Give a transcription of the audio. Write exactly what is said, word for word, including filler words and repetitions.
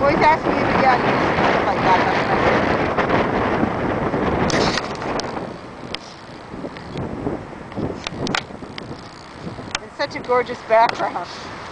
Well, he's asking you to, yeah, use stuff like that. That's nice. It's such a gorgeous background.